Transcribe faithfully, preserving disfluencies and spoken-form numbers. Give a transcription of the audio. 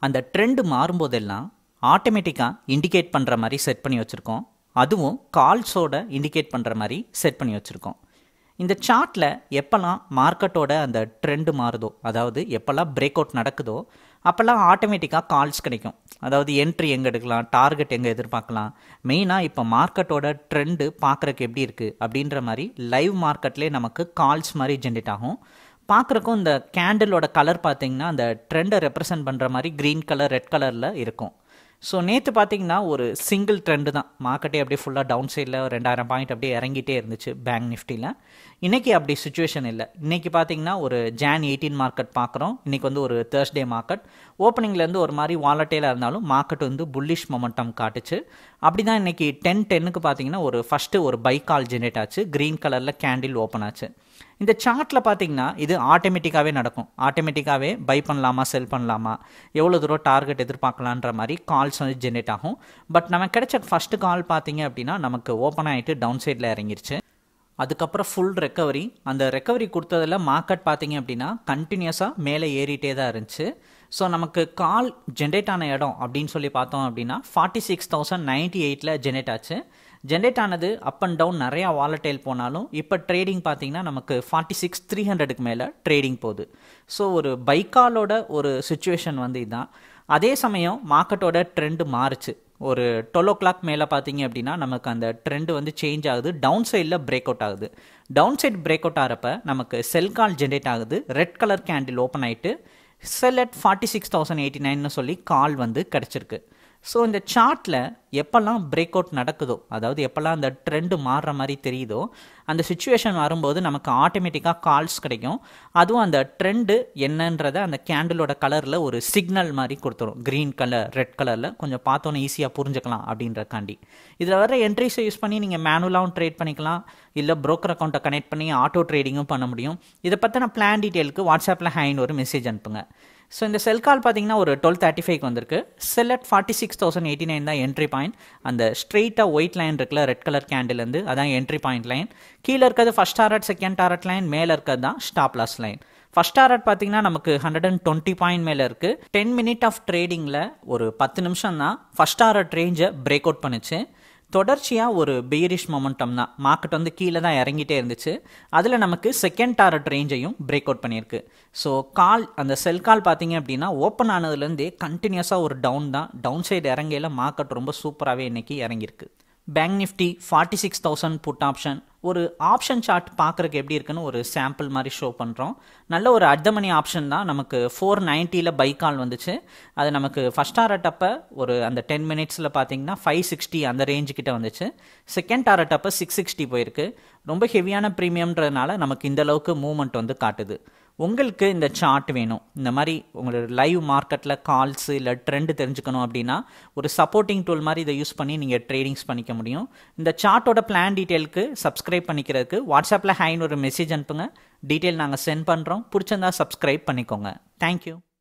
அந்த ட்ரெண்ட் மாறும்போதெல்லாம் ஆட்டோமேட்டிக்காக இண்டிகேட் பண்ணுற மாதிரி செட் பண்ணி வச்சுருக்கோம். அதுவும் கால்ஸோட இண்டிகேட் பண்ணுற மாதிரி செட் பண்ணி வச்சுருக்கோம். இந்த சார்ட்டில் எப்போல்லாம் மார்க்கெட்டோட அந்த ட்ரெண்டு மாறுதோ, அதாவது எப்போல்லாம் பிரேக் அவுட் நடக்குதோ அப்போல்லாம் ஆட்டோமேட்டிக்காக கால்ஸ் கிடைக்கும். அதாவது என்ட்ரி எங்கே எடுக்கலாம், டார்கெட் எங்கே எதிர்பார்க்கலாம், மெயினாக இப்போ மார்க்கெட்டோட ட்ரெண்டு பார்க்குறக்கு எப்படி இருக்குது அப்படின்ற மாதிரி லைவ் மார்க்கெட்லேயே நமக்கு கால்ஸ் மாதிரி ஜென்ரேட் ஆகும். பார்க்குறக்கும் இந்த கேண்டிலோட கலர் பார்த்திங்கன்னா அந்த ட்ரெண்டை ரெப்ரசன்ட் பண்ணுற மாதிரி க்ரீன் கலர் ரெட் கலரில் இருக்கும். ஸோ நேற்று பார்த்தீங்கன்னா ஒரு சிங்கிள் ட்ரெண்டு தான், மார்க்கெட்டே அப்படியே ஃபுல்லாக டவுன் சைடில் ரெண்டாயிரம் பாயிண்ட் அப்படியே இறங்கிட்டே இருந்துச்சு பேங்க் நிஃப்டியில். இன்றைக்கி அப்படி சுச்சுவேஷன் இல்லை. இன்றைக்கி பார்த்தீங்கன்னா ஒரு ஜான் எயிட்டீன் மார்க்கெட் பார்க்குறோம். இன்றைக்கி வந்து ஒரு தேர்ஸ்டே மார்க்கெட். ஓப்பனிங்லேருந்து ஒரு மாதிரி வாலட்டைலாக இருந்தாலும் மார்க்கெட் வந்து புல்லிஷ் மொமெண்டம் காட்டுச்சு. அப்படி தான் இன்றைக்கி டென் டென்னுக்கு பார்த்தீங்கன்னா ஒரு ஃபஸ்ட்டு ஒரு பை கால் ஜென்ரேட் ஆச்சு. க்ரீன் கலரில் கேண்டில் ஓப்பன் ஆச்சு. இந்த சார்ட்டில் பார்த்தீங்கன்னா இது ஆட்டோமேட்டிக்காகவே நடக்கும். ஆட்டோமேட்டிக்காகவே பை பண்ணலாமா செல் பண்ணலாமா, எவ்வளோ தூரம் டார்கெட் எதிர்பார்க்கலான்ற மாதிரி கால்ஸ் வந்து ஜென்ரேட் ஆகும். பட் நமக்கு கிடைச்ச ஃபஸ்ட்டு கால் பார்த்தீங்க அப்படின்னா நமக்கு ஓப்பன் ஆகிட்டு டவுன் சைடில் இறங்கிருச்சு. அதுக்கப்புறம் ஃபுல் ரெக்கவரி. அந்த ரெக்கவரி கொடுத்ததில் மார்க்கெட் பார்த்தீங்க அப்படின்னா கண்டினியூஸாக மேலே ஏறிட்டே தான் இருந்துச்சு. ஸோ நமக்கு கால் ஜென்ரேட் ஆன இடம் அப்படின்னு சொல்லி பார்த்தோம் அப்படின்னா ஃபார்ட்டி சிக்ஸ் தௌசண்ட் நைன்ட்டி எயிட்டில் ஜென்ரேட் ஆச்சு. ஜென்ரேட் ஆனது அப் அண்ட் டவுன் நிறையா வாலட்டைல் போனாலும் இப்போ ட்ரேடிங் பார்த்தீங்கன்னா நமக்கு ஃபார்ட்டி சிக்ஸ் த்ரீ ஹண்ட்ரடுக்கு மேலே ட்ரேடிங் போகுது. ஸோ ஒரு பைக்காலோட ஒரு சுச்சுவேஷன் வந்து இதுதான். அதே சமயம் மார்க்கெட்டோட ட்ரெண்டு மாறுச்சு. ஒரு டுவெல் ஓ கிளாக் மேலே பார்த்தீங்க அப்படின்னா நமக்கு அந்த ட்ரெண்டு வந்து சேஞ்ச் ஆகுது. டவுன் சைடில் பிரேக் அவுட் ஆகுது. டவுன் சைட் பிரேக் அவுட் ஆகிறப்ப நமக்கு செல் கால் ஜென்ரேட் ஆகுது. ரெட் கலர் கேண்டில் ஓப்பன் ஆகிட்டு sell at forty six thousand eighty நைன்னு சொல்லி கால் வந்து கிடச்சிருக்கு. ஸோ இந்த சார்ட்டில் எப்போல்லாம் பிரேக் அவுட் நடக்குதோ, அதாவது எப்போல்லாம் அந்த ட்ரெண்டு மாறுற மாதிரி தெரியுதோ, அந்த சுச்சுவேஷன் வரும்போது நமக்கு ஆட்டோமேட்டிக்காக கால்ஸ் கிடைக்கும். அதுவும் அந்த ட்ரெண்டு என்னன்றதை அந்த கேண்டிலோட கலரில் ஒரு சிக்னல் மாதிரி கொடுத்துரும். க்ரீன் கலர் ரெட் கலரில் கொஞ்சம் பார்த்தோன்னே ஈஸியாக புரிஞ்சுக்கலாம் அப்படின்றக்காண்டி. இதில் வர என்ட்ரிஸை யூஸ் பண்ணி நீங்கள் மேனுவலாகவும் ட்ரேட் பண்ணிக்கலாம், இல்லை ப்ரோக்கர் அக்கௌண்ட்டை கனெக்ட் பண்ணி ஆட்டோ ட்ரேடிங்கும் பண்ண முடியும். இதை பற்றின பிளான் டீட்டெயிலுக்கு வாட்ஸ்அப்பில் ஹைன்னு ஒரு மெசேஜ் அனுப்புங்க. ஸோ இந்த செல் கால் பார்த்தீங்கன்னா ஒரு டுவெல் தேர்ட்டி ஃபைவ்க்கு வந்திருக்கு. Sell at forty six thousand eighty nine தான் என்ட்ரி பாயிண்ட். அந்த ஸ்ட்ரெயிட்டாக ஒயிட் லைன் இருக்குல்ல ரெட் கலர் கேண்டிலேருந்து, அதான் என்ட்ரி பாயிண்ட் லைன். கீழே இருக்கிறது first target, second target line, மேலே இருக்கிறது தான் stop loss line. First target பார்த்தீங்கன்னா நமக்கு ஹண்ட்ரட் அண்ட் டுவெண்ட்டி பாயிண்ட் மேலே இருக்குது. டென் மினிட் ஆஃப் ட்ரேடிங்கில் ஒரு பத்து நிமிஷம் தான் ஃபஸ்ட் டாரட் ரேஞ்சை பிரேக் அவுட் பண்ணிச்சு. தொடர்ச்சியாக ஒரு பெயரிஷ் மொமெண்டம் தான், மார்க்கெட் வந்து கீழே தான் இறங்கிட்டே இருந்துச்சு. அதில் நமக்கு செகண்ட் டாரட் ரேஞ்சையும் பிரேக் அவுட் பண்ணியிருக்கு. ஸோ கால் அந்த செல் கால் பார்த்தீங்க அப்படின்னா ஓப்பன் ஆனதுலேருந்தே கண்டினியூஸாக ஒரு டவுன் தான். டவுன் சைடு இறங்கையில் மார்க்கெட் ரொம்ப சூப்பராகவே இன்றைக்கி இறங்கியிருக்கு. Bank nifty forty six thousand put option. ஒரு ஆப்ஷன் சார்ட் பார்க்குறக்கு எப்படி இருக்குன்னு ஒரு சாம்பிள் மாதிரி ஷோ பண்ணுறோம். நல்ல ஒரு அர்த்தமணி ஆப்ஷன் தான். நமக்கு ஃபோர் நைன்ட்டியில் பை கால் வந்துச்சு. அது நமக்கு ஃபஸ்ட் டாரட் அப்போ ஒரு அந்த டென் மினிட்ஸில் பார்த்தீங்கன்னா ஃபைவ் சிக்ஸ்டி அந்த ரேஞ்சு கிட்ட வந்துச்சு. செகண்ட் டாரட் அப்போ சிக்ஸ் சிக்ஸ்டி போயிருக்கு. ரொம்ப ஹெவியான ப்ரீமியம்ன்றதுனால நமக்கு இந்த அளவுக்கு மூவ்மெண்ட் வந்து காட்டுது. உங்களுக்கு இந்த சார்ட் வேணும், இந்த மாதிரி உங்களோட லைவ் மார்க்கெட்டில் கால்ஸ் இல்லை ட்ரெண்டு தெரிஞ்சுக்கணும் அப்படின்னா ஒரு சப்போர்ட்டிங் டூல் மாதிரி இதை யூஸ் பண்ணி நீங்கள் ட்ரேடிங்ஸ் பண்ணிக்க முடியும். இந்த சார்ட்டோட பிளான் டீட்டெயிலுக்கு சப்ஸ்கிரைப் பண்ணிக்கிறதுக்கு வாட்ஸ்அப்பில் ஹைன்னு ஒரு மெசேஜ் அனுப்புங்க. டீட்டெயில் நாங்கள் சென்ட் பண்ணுறோம். பிடிச்சிருந்தா சப்ஸ்கிரைப் பண்ணிக்கோங்க. தேங்க்யூ.